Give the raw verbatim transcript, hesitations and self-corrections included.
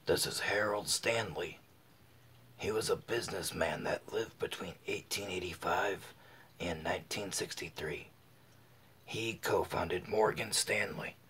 This is Harold Stanley. He was a businessman that lived between eighteen eighty-five and nineteen sixty-three. He co-founded Morgan Stanley,